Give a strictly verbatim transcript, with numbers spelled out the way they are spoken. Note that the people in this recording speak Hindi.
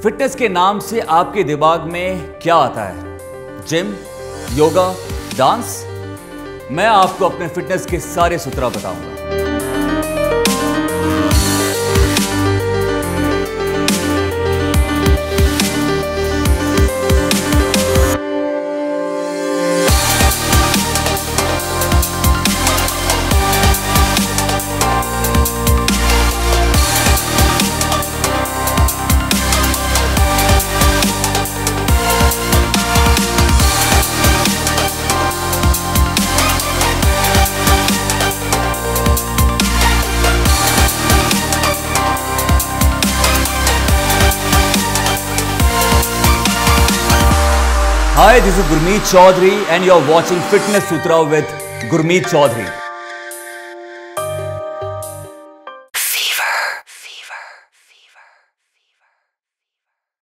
फिटनेस के नाम से आपके दिमाग में क्या आता है? Gym, yoga, dance? मैं आपको अपने फिटनेस के सारे सूत्र बताऊंगा। Hi, this is Gurmeet Choudhary and you're watching Fitness Sutra with Gurmeet Choudhary.